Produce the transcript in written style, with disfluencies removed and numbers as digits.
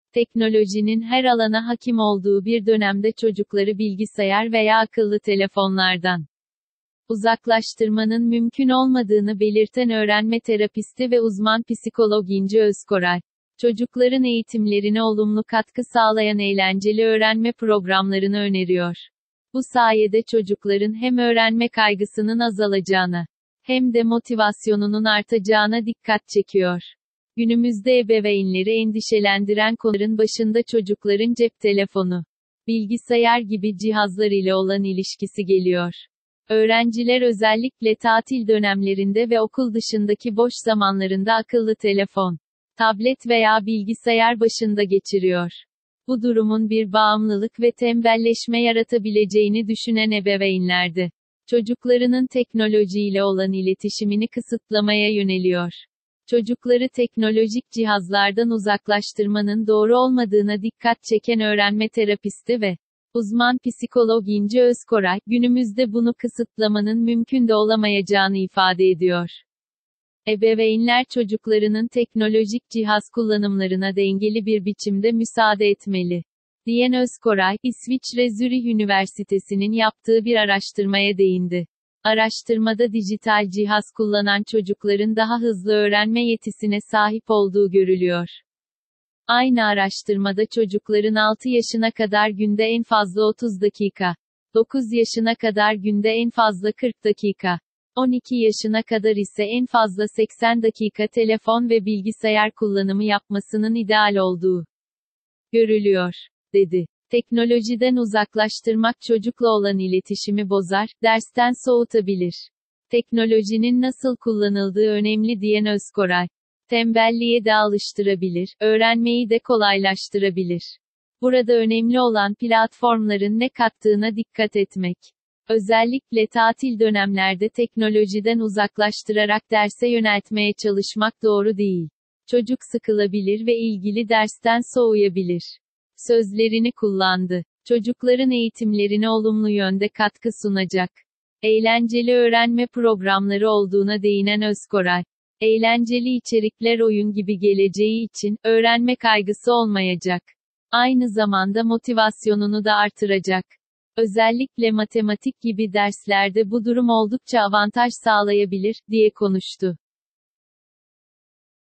Teknolojinin her alana hakim olduğu bir dönemde çocukları bilgisayar veya akıllı telefonlardan uzaklaştırmanın mümkün olmadığını belirten öğrenme terapisti ve uzman psikolog İnci Özkoray, çocukların eğitimlerine olumlu katkı sağlayan eğlenceli öğrenme programlarını öneriyor. Bu sayede çocukların hem öğrenme kaygısının azalacağına, hem de motivasyonunun artacağına dikkat çekiyor. Günümüzde ebeveynleri endişelendiren konuların başında çocukların cep telefonu, bilgisayar gibi cihazlar ile olan ilişkisi geliyor. Öğrenciler özellikle tatil dönemlerinde ve okul dışındaki boş zamanlarında akıllı telefon, tablet veya bilgisayar başında geçiriyor. Bu durumun bir bağımlılık ve tembelleşme yaratabileceğini düşünen ebeveynlerdi. Çocuklarının teknolojiyle olan iletişimini kısıtlamaya yöneliyor. Çocukları teknolojik cihazlardan uzaklaştırmanın doğru olmadığına dikkat çeken öğrenme terapisti ve uzman psikolog İnci Özkoray, günümüzde bunu kısıtlamanın mümkün de olamayacağını ifade ediyor. Ebeveynler çocuklarının teknolojik cihaz kullanımlarına dengeli bir biçimde müsaade etmeli, diyen Özkoray, İsviçre Zürih Üniversitesi'nin yaptığı bir araştırmaya değindi. Araştırmada dijital cihaz kullanan çocukların daha hızlı öğrenme yetisine sahip olduğu görülüyor. Aynı araştırmada çocukların 6 yaşına kadar günde en fazla 30 dakika, 9 yaşına kadar günde en fazla 40 dakika, 12 yaşına kadar ise en fazla 80 dakika telefon ve bilgisayar kullanımı yapmasının ideal olduğu görülüyor, dedi. Teknolojiden uzaklaştırmak çocukla olan iletişimi bozar, dersten soğutabilir. Teknolojinin nasıl kullanıldığı önemli diyen Özkoray, tembelliğe de alıştırabilir, öğrenmeyi de kolaylaştırabilir. Burada önemli olan platformların ne kattığına dikkat etmek. Özellikle tatil dönemlerde teknolojiden uzaklaştırarak derse yöneltmeye çalışmak doğru değil. Çocuk sıkılabilir ve ilgili dersten soğuyabilir. Sözlerini kullandı. Çocukların eğitimlerine olumlu yönde katkı sunacak eğlenceli öğrenme programları olduğuna değinen Özkoray, eğlenceli içerikler oyun gibi geleceği için, öğrenme kaygısı olmayacak. Aynı zamanda motivasyonunu da artıracak. Özellikle matematik gibi derslerde bu durum oldukça avantaj sağlayabilir, diye konuştu.